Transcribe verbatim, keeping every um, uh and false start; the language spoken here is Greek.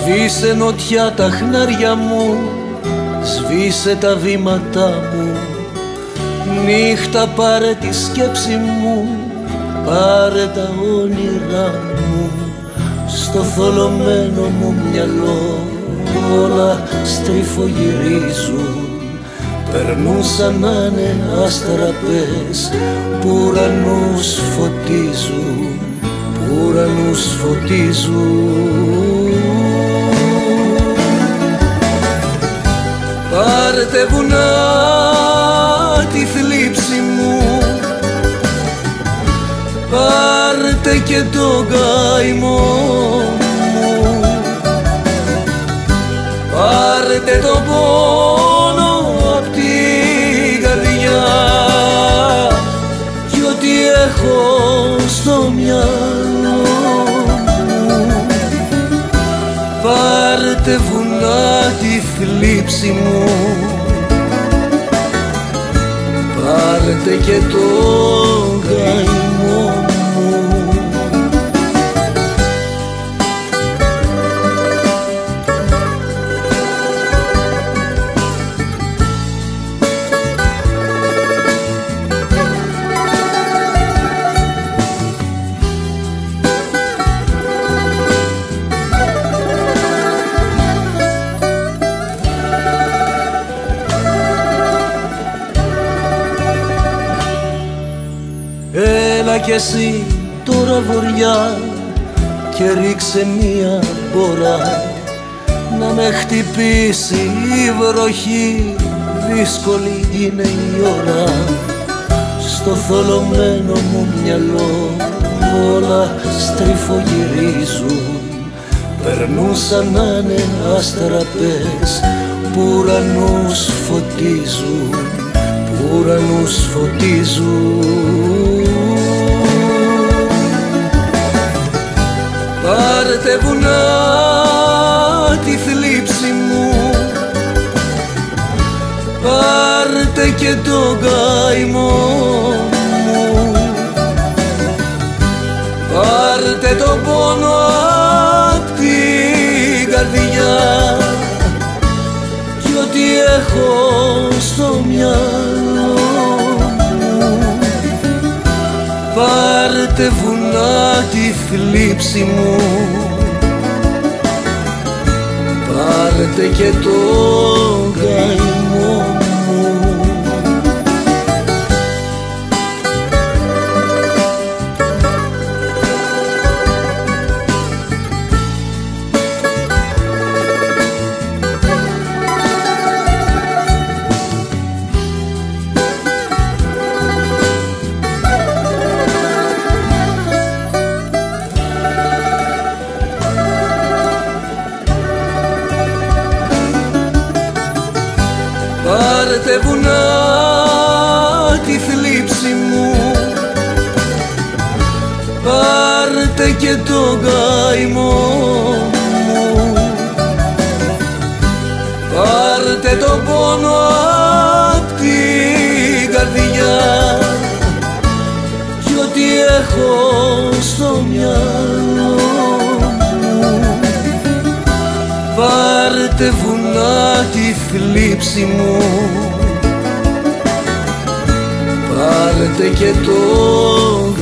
Σβήσε νοτιά τα χνάρια μου, σβήσε τα βήματά μου. Νύχτα πάρε τη σκέψη μου, πάρε τα όνειρά μου. Στο θολωμένο μου μυαλό όλα στριφογυρίζουν. Περνούν σαν να είναι άστραπες που ουρανούς φωτίζουν, που ουρανούς φωτίζουν. Πάρτε βουνά τη θλίψη μου, πάρτε και τον καημό μου, πάρτε τον πόνο απ' την καρδιά κι ό,τι έχω στο μυαλό μου. Πάρτε βουνά τη θλίψη μου, πάρτε και τον καημό μου. Έλα κι εσύ τώρα βοριά και ρίξε μία μπόρα να με χτυπήσει η βροχή, δύσκολη είναι η ώρα. Στο θολωμένο μου μυαλό όλα στριφογυρίζουν. Περνούν σαν να είναι άστραπες που ουρανούς φωτίζουν, που ουρανούς φωτίζουν. Πάρτε βουνά τη θλίψη μου, πάρτε και τον καημό μου, πάρτε τον πόνο απ' την καρδιά κι ό,τι έχω στο μυαλό μου. Πάρτε βουνά τη θλίψη μου, πάρτε και τον καημό μου. Πάρτε βουνά τη θλίψη μου, πάρτε και τον καημό μου, πάρτε τον πόνο απ' την καρδιά κι ό,τι έχω στο μυαλό μου. Πάρτε βουνά τη θλίψη μου, πάρτε και τον